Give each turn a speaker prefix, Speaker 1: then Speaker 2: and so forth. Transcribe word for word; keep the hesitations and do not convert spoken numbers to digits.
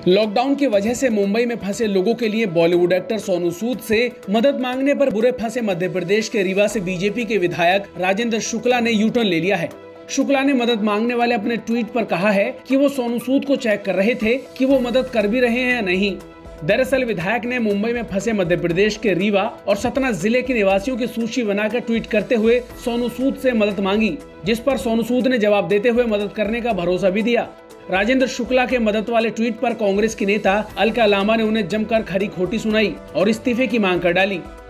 Speaker 1: Lockdown की वजह से मुंबई में फंसे लोगों के लिए बॉलीवुड एक्टर सोनू सूद से मदद मांगने पर बुरे फंसे मध्य प्रदेश के रीवा से बीजेपी के विधायक राजेंद्र शुक्ला ने यू टर्न ले लिया है। शुक्ला ने मदद मांगने वाले अपने ट्वीट पर कहा है कि वो सोनू सूद को चेक कर रहे थे कि वो मदद कर भी रहे हैं या नहीं। दरअसल विधायक ने मुंबई में फंसे मध्य प्रदेश के रीवा और सतना जिले के निवासियों की सूची बनाकर ट्वीट करते हुए सोनू सूद से मदद मांगी, जिस पर सोनू सूद ने जवाब देते हुए मदद करने का भरोसा भी दिया। राजेंद्र शुक्ला के मदद वाले ट्वीट पर कांग्रेस की नेता अलका लांबा ने उन्हें जमकर खरी खोटी सुनाई और इस्तीफे की मांग कर डाली।